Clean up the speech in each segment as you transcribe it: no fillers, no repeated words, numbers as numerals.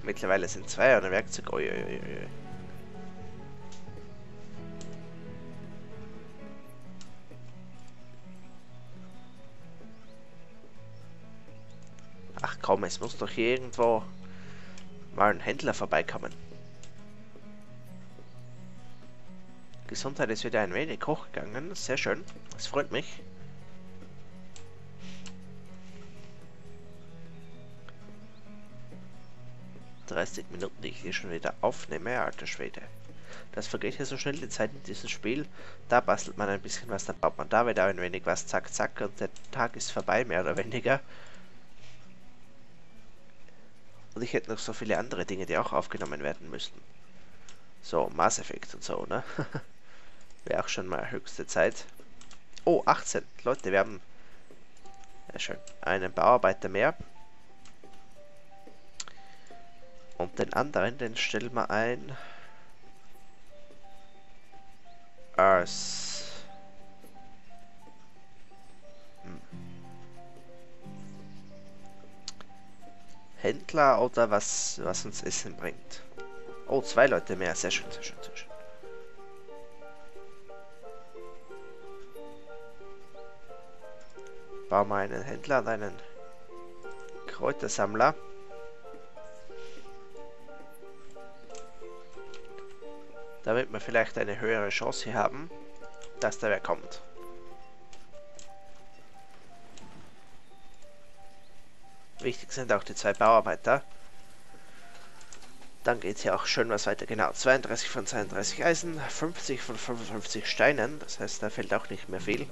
Mittlerweile sind 2 ohne Werkzeug. Uiuiui. Ach komm, es muss doch hier irgendwo mal ein Händler vorbeikommen. Gesundheit ist wieder ein wenig hochgegangen. Sehr schön. Das freut mich. ...30 Minuten, die ich hier schon wieder aufnehme, alter Schwede. Das vergeht ja so schnell die Zeit in diesem Spiel. Da bastelt man ein bisschen was, dann baut man da wieder ein wenig was, zack, zack, und der Tag ist vorbei, mehr oder weniger. Und ich hätte noch so viele andere Dinge, die auch aufgenommen werden müssten. So, Mass Effect und so, ne? Wäre auch schon mal höchste Zeit. Oh, 18. Leute, wir haben... Ja, schön. Einen Bauarbeiter mehr. Und den anderen, den stellen wir ein... als... Händler oder was uns Essen bringt. Oh, 2 Leute mehr. Sehr schön, sehr schön, sehr schön. Bauen wir einen Händler und einen Kräutersammler. Damit wir vielleicht eine höhere Chance hier haben, dass da wer kommt. Wichtig sind auch die 2 Bauarbeiter. Dann geht es hier auch schön was weiter. Genau, 32 von 32 Eisen, 50 von 55 Steinen. Das heißt, da fällt auch nicht mehr viel.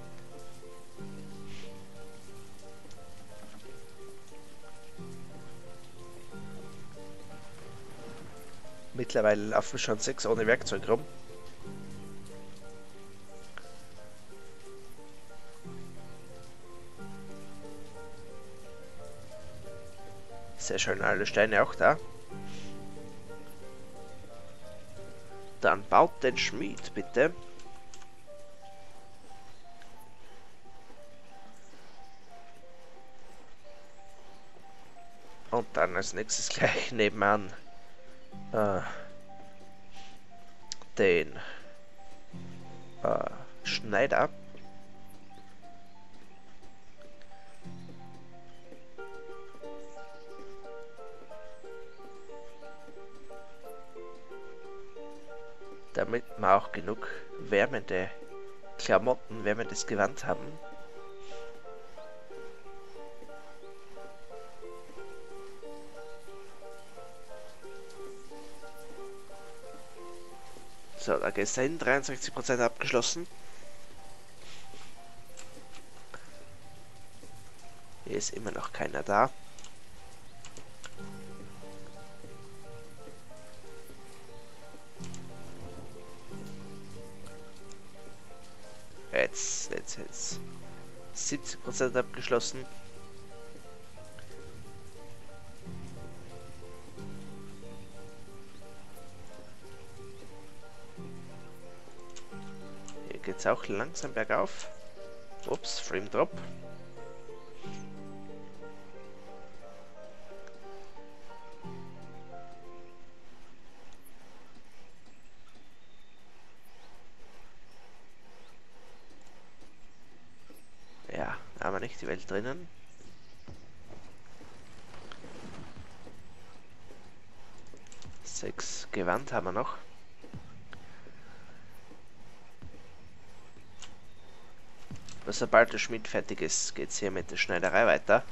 Mittlerweile laufen schon 6 ohne Werkzeug rum. Sehr schön, alle Steine auch da. Dann baut den Schmied, bitte. Und dann als nächstes gleich nebenan den Schneider. Damit wir auch genug wärmende Klamotten, wärmendes Gewand haben. So, da geht's dahin, 63% abgeschlossen. Hier ist immer noch keiner da. Jetzt. 70% abgeschlossen. Hier geht's auch langsam bergauf. Ups, Frame Drop. Ja, haben wir nicht die Welt drinnen. Sechs Gewand haben wir noch. Sobald der Schmied fertig ist, geht es hier mit der Schneiderei weiter.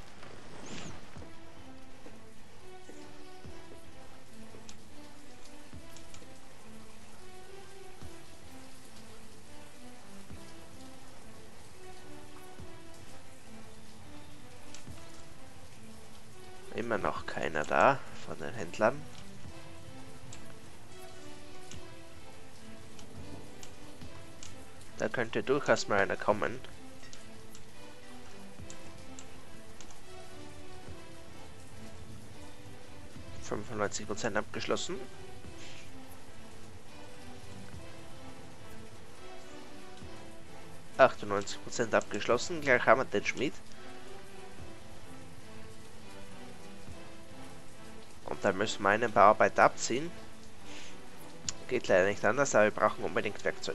Immer noch keiner da von den Händlern. Da könnte durchaus mal einer kommen. %95 abgeschlossen. %98 abgeschlossen. Gleich haben wir den Schmied. Und Und dann müssen wir einen Bauarbeiter abziehen. Geht leider nicht anders, aber wir brauchen unbedingt Werkzeug.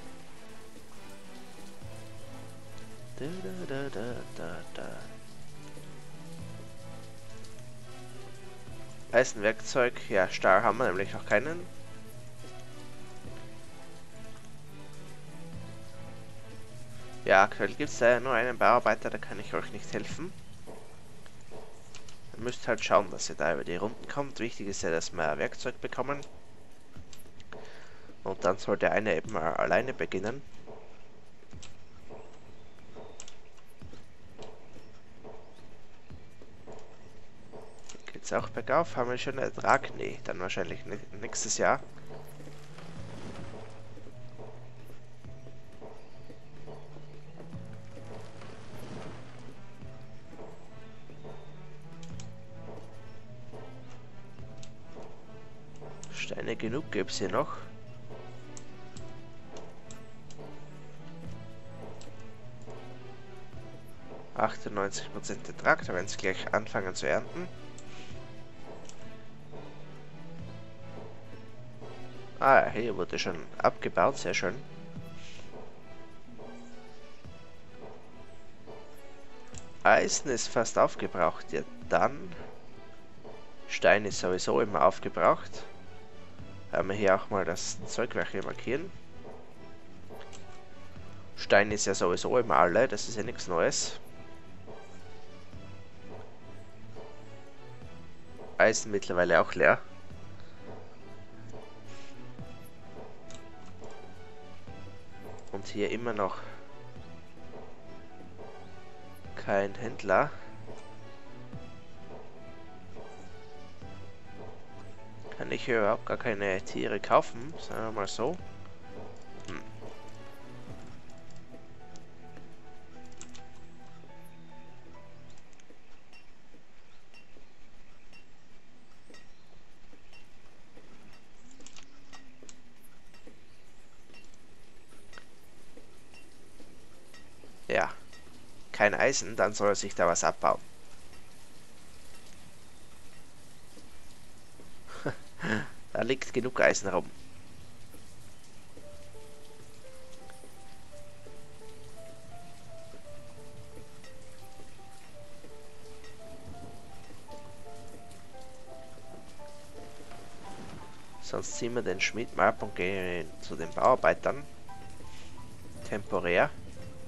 Eisenwerkzeug, ja, Stahl haben wir nämlich noch keinen. Ja, aktuell gibt es nur einen Bauarbeiter, da kann ich euch nicht helfen. Ihr müsst halt schauen, dass ihr da über die Runden kommt. Wichtig ist ja, dass wir Werkzeug bekommen. Und dann soll der eine eben mal alleine beginnen. Geht's auch bergauf? Haben wir schon einen Ertrag? Nee, dann wahrscheinlich nächstes Jahr. Steine genug gäbe es hier noch. %98 Ertrag, da werden sie gleich anfangen zu ernten. Ah, hier wurde schon abgebaut, sehr schön. Eisen ist fast aufgebraucht, ja dann. Stein ist sowieso immer aufgebraucht. Haben wir hier auch mal das Zeugwerk hier markieren. Stein ist ja sowieso immer alle, das ist ja nichts Neues. Eisen mittlerweile auch leer. Und hier immer noch kein Händler. Kann ich hier überhaupt gar keine Tiere kaufen, sagen wir mal so. Ja, kein Eisen, dann soll er sich da was abbauen. Da liegt genug Eisen rum. Sonst ziehen wir den Schmied mal ab und gehen zu den Bauarbeitern. Temporär.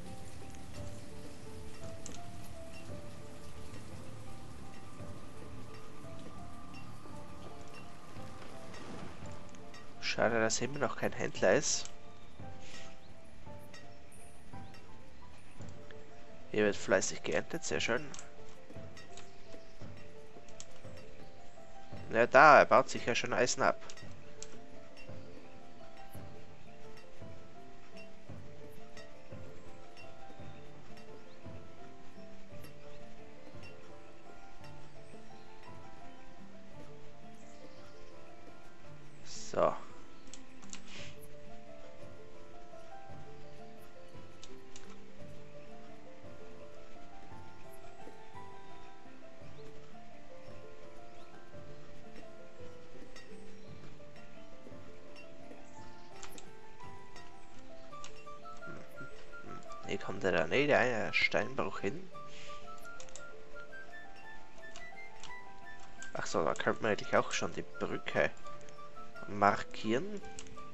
Schade, dass immer noch kein Händler ist. Hier wird fleißig geerntet, sehr schön. Na da, er baut sich ja schon Eisen ab. So. Hier kommt der eine Steinbruch hin. Achso, da könnte man eigentlich auch schon die Brücke markieren.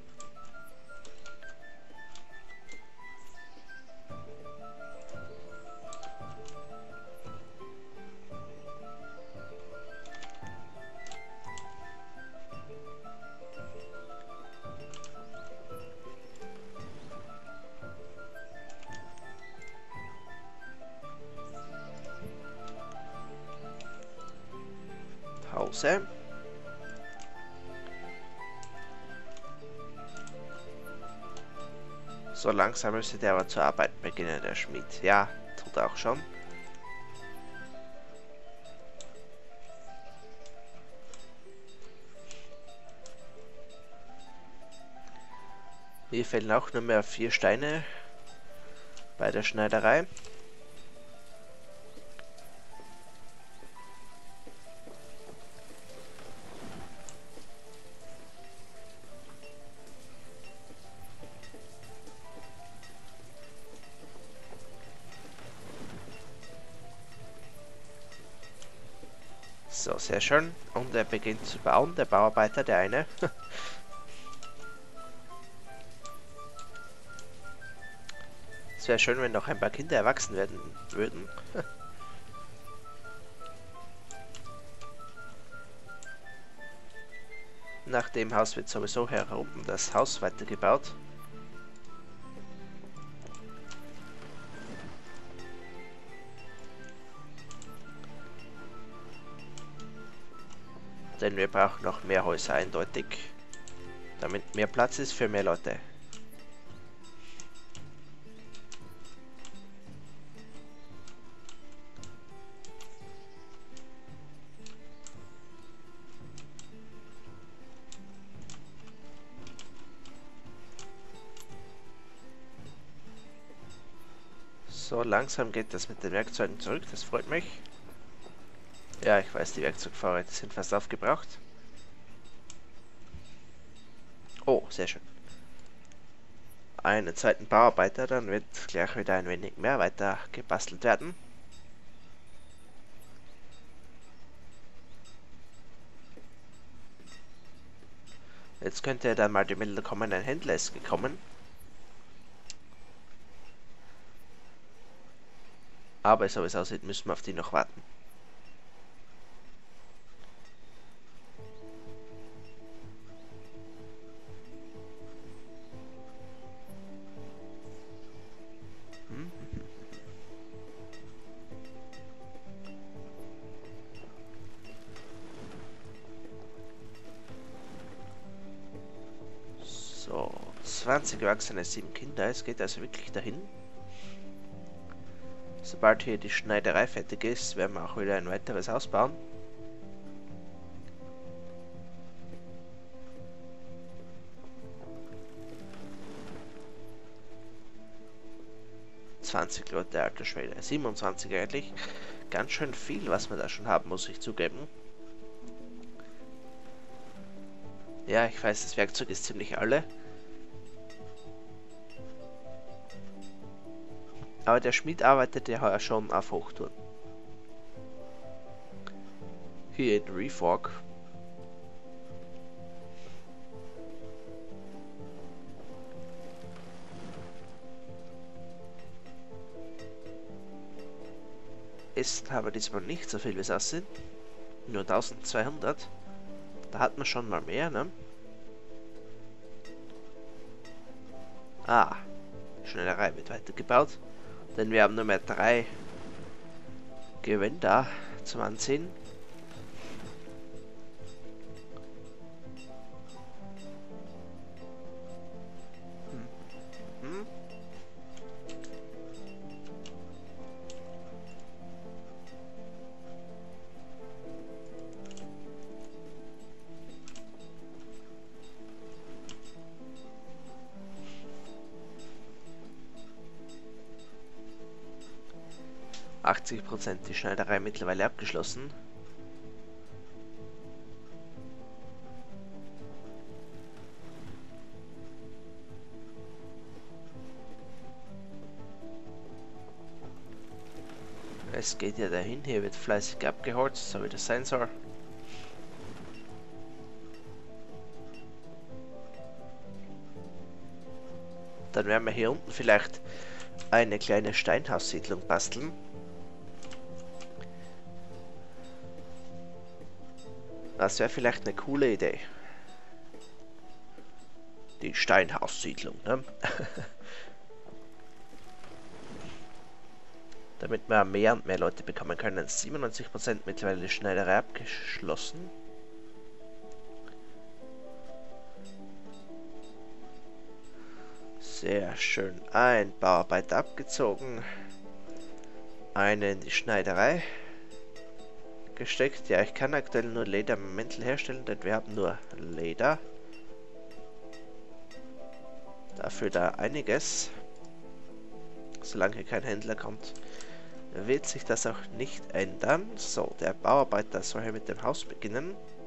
Pause. So langsam müsste der aber zur Arbeit beginnen, der Schmied. Ja, tut er auch schon. Hier fehlen auch nur mehr 4 Steine bei der Schneiderei. So, sehr schön. Und er beginnt zu bauen, der Bauarbeiter, der eine. Es wäre schön, wenn noch ein paar Kinder erwachsen werden würden. Nach dem Haus wird sowieso herum das Haus weitergebaut. Denn wir brauchen noch mehr Häuser eindeutig, damit mehr Platz ist für mehr Leute. So langsam geht das mit den Werkzeugen zurück, das freut mich. Ja, ich weiß, die Werkzeugvorräte sind fast aufgebraucht. Oh, sehr schön. Einen zweiten Bauarbeiter, dann wird gleich wieder ein wenig mehr weiter gebastelt werden. Jetzt könnte dann mal die Meldung kommen, ein Händler ist gekommen. Aber so wie es aussieht, müssen wir auf die noch warten. So, 20 Erwachsene, 7 Kinder. Es geht also wirklich dahin. Sobald hier die Schneiderei fertig ist, werden wir auch wieder ein weiteres Haus bauen. ...20 Leute, alter Schwede. 27 eigentlich. Ganz schön viel, was wir da schon haben, muss ich zugeben. Ja, ich weiß, das Werkzeug ist ziemlich alle. Aber der Schmied arbeitet ja schon auf Hochtouren. Hier in Refork. Ist aber diesmal nicht so viel, wie es aussieht. Nur 1200. Da hat man schon mal mehr, ne? Ah, die Schneiderei wird weitergebaut. Denn wir haben nur mehr 3 Gewänder zum Anziehen. Hm. 80% die Schneiderei mittlerweile abgeschlossen. Es geht ja dahin, hier wird fleißig abgeholzt, so wie das sein soll. Dann werden wir hier unten vielleicht eine kleine Steinhaussiedlung basteln. Das wäre vielleicht eine coole Idee. Die Steinhaussiedlung, ne? Damit wir mehr und mehr Leute bekommen können. 97% mittlerweile die Schneiderei abgeschlossen. Sehr schön. Ein Bauarbeiter abgezogen. Eine in die Schneiderei gesteckt. Ja, ich kann aktuell nur Ledermäntel herstellen, denn wir haben nur Leder. Dafür da einiges. Solange kein Händler kommt, wird sich das auch nicht ändern. So, der Bauarbeiter soll hier mit dem Haus beginnen.